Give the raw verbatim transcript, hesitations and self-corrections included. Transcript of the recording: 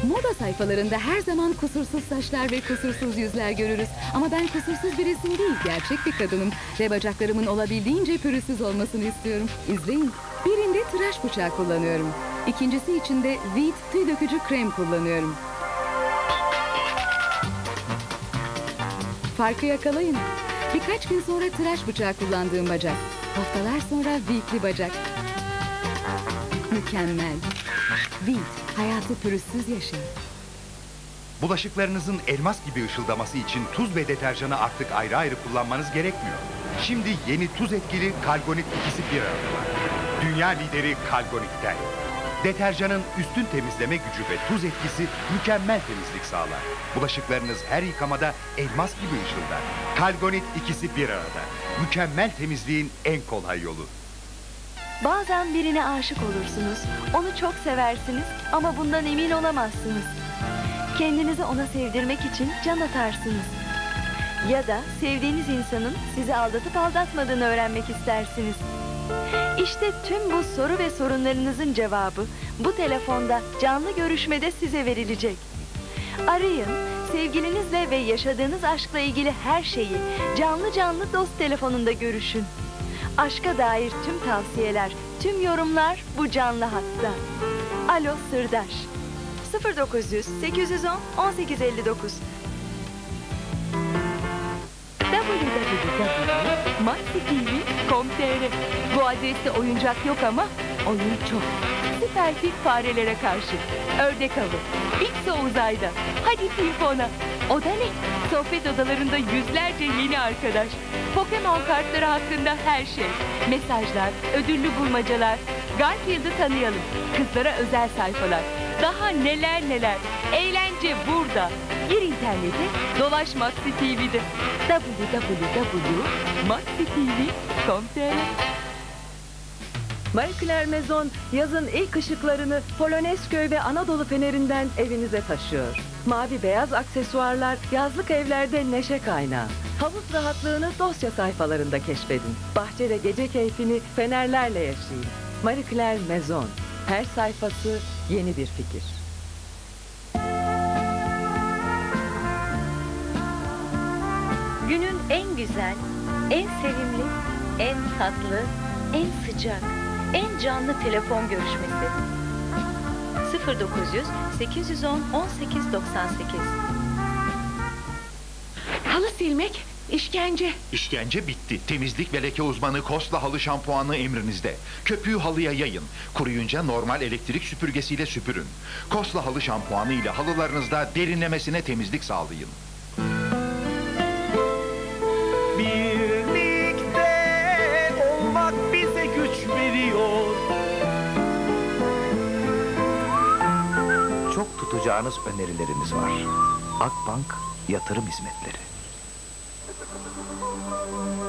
Moda sayfalarında her zaman kusursuz saçlar ve kusursuz yüzler görürüz. Ama ben kusursuz bir resim değil, gerçek bir kadınım. Ve bacaklarımın olabildiğince pürüzsüz olmasını istiyorum. İzleyin. Birinde tıraş bıçağı kullanıyorum. İkincisi için de Veet tüy dökücü krem kullanıyorum. Farkı yakalayın. Birkaç gün sonra tıraş bıçağı kullandığım bacak. Haftalar sonra Veet'li bacak. Mükemmel. Veet, hayatı pürüzsüz yaşayın. Bulaşıklarınızın elmas gibi ışıldaması için tuz ve deterjanı artık ayrı ayrı kullanmanız gerekmiyor. Şimdi yeni tuz etkili Kalgonit ikisi bir arada var. Dünya lideri Kalgonit'ten. Deterjanın üstün temizleme gücü ve tuz etkisi mükemmel temizlik sağlar. Bulaşıklarınız her yıkamada elmas gibi ışıldar. Kalgonit ikisi bir arada. Mükemmel temizliğin en kolay yolu. Bazen birine aşık olursunuz, onu çok seversiniz ama bundan emin olamazsınız. Kendinizi ona sevdirmek için can atarsınız. Ya da sevdiğiniz insanın sizi aldatıp aldatmadığını öğrenmek istersiniz. İşte tüm bu soru ve sorunlarınızın cevabı bu telefonda canlı görüşmede size verilecek. Arayın, sevgilinizle ve yaşadığınız aşkla ilgili her şeyi canlı canlı dost telefonunda görüşün. Aşka dair tüm tavsiyeler, tüm yorumlar bu canlı hatta. Alo Sırdaş. sıfır dokuz yüz sekiz yüz on on sekiz elli dokuz. w w w nokta maxitv nokta com nokta tr. Bu adreste oyuncak yok ama oyun çok. Süper fit farelere karşı. Ördek avı. Pixo uzayda. Hadi telefona. O da ne? Sohbet odalarında yüzlerce yeni arkadaş. Pokemon kartları hakkında her şey. Mesajlar, ödüllü bulmacalar. Garfield'ı tanıyalım. Kızlara özel sayfalar. Daha neler neler. Eğlence burada. Gir internete, dolaş Maxi T V'de. w w w nokta maxitv nokta com nokta tr. Marie Claire Maison yazın ilk ışıklarını Polonezköy ve Anadolu Feneri'nden evinize taşıyor. Mavi beyaz aksesuarlar yazlık evlerde neşe kaynağı. Havuz rahatlığını dosya sayfalarında keşfedin. Bahçede gece keyfini fenerlerle yaşayın. Marie Claire Maison. Her sayfası yeni bir fikir. Günün en güzel, en sevimli, en tatlı, en sıcak, en canlı telefon görüşmesi. sıfır dokuz yüz sekiz yüz on on sekiz doksan sekiz. Halı silmek işkence. İşkence bitti. Temizlik ve leke uzmanı Kosla halı şampuanı emrinizde. Köpüğü halıya yayın. Kuruyunca normal elektrik süpürgesiyle süpürün. Kosla halı şampuanı ile halılarınızda derinlemesine temizlik sağlayın. Birlikte olmak bize güç veriyor. Çok tutacağınız önerilerimiz var. Akbank Yatırım Hizmetleri.